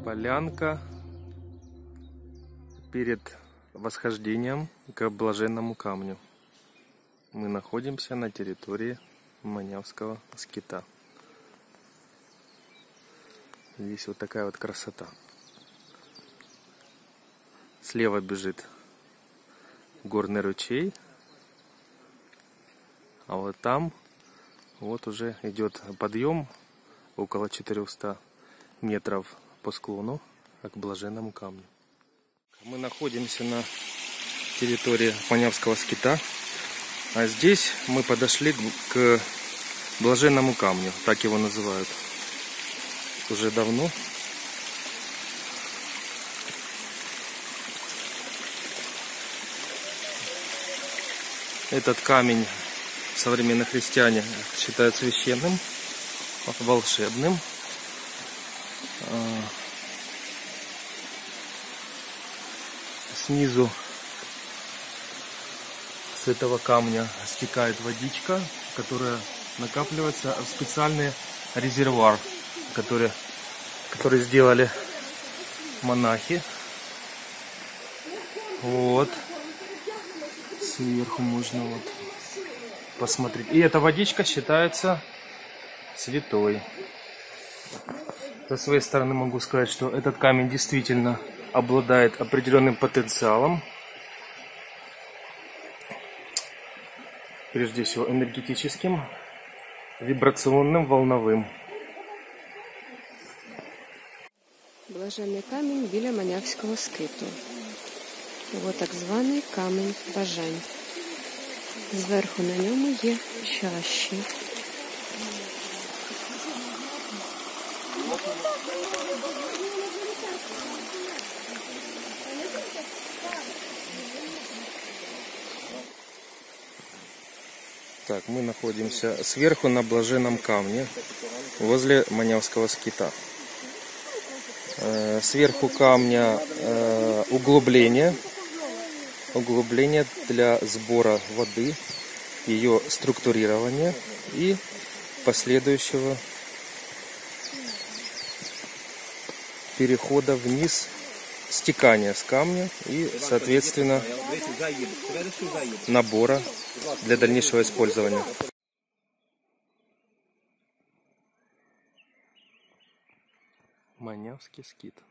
Полянка перед восхождением к блаженному камню. Мы находимся на территории Манявского скита. Здесь вот такая вот красота. Слева бежит горный ручей, а вот там вот уже идет подъем около 400 метров по склону к блаженному камню. Мы находимся на территории Манявского скита, а здесь мы подошли к блаженному камню, так его называют уже давно. Этот камень современные христиане считают священным, волшебным. Снизу с этого камня стекает водичка, которая накапливается в специальный резервуар, который сделали монахи. Вот. Сверху можно вот посмотреть. И эта водичка считается святой. Со своей стороны могу сказать, что этот камень действительно обладает определенным потенциалом. Прежде всего энергетическим, вибрационным, волновым. Блаженний камінь біля Манявського скиту. Його так званий камінь бажань. Зверху на ньому є чаші. Так, мы находимся сверху на блаженном камне возле Манявского скита. Сверху камня углубление для сбора воды, ее структурирования и последующего перехода вниз, стекания с камня и, соответственно, набора для дальнейшего использования. Манявский скит.